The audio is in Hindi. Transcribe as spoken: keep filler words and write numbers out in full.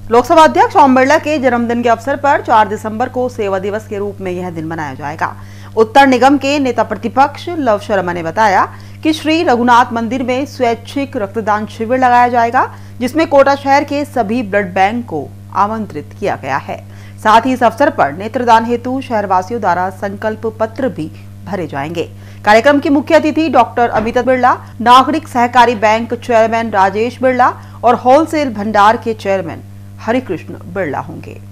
लोकसभा अध्यक्ष ओम बिरला के जन्मदिन के अवसर पर चार दिसंबर को सेवा दिवस के रूप में यह दिन मनाया जाएगा। उत्तर निगम के नेता प्रतिपक्ष लव शर्मा ने बताया कि श्री रघुनाथ मंदिर में स्वैच्छिक रक्तदान शिविर लगाया जाएगा, जिसमें कोटा शहर के सभी ब्लड बैंक को आमंत्रित किया गया है। साथ ही इस अवसर पर नेत्रदान हेतु शहरवासियों द्वारा संकल्प पत्र भी भरे जाएंगे। कार्यक्रम की मुख्य अतिथि डॉक्टर अमिता बिरला, नागरिक सहकारी बैंक चेयरमैन राजेश बिरला और होलसेल भंडार के चेयरमैन हरिकृष्ण बिरला होंगे।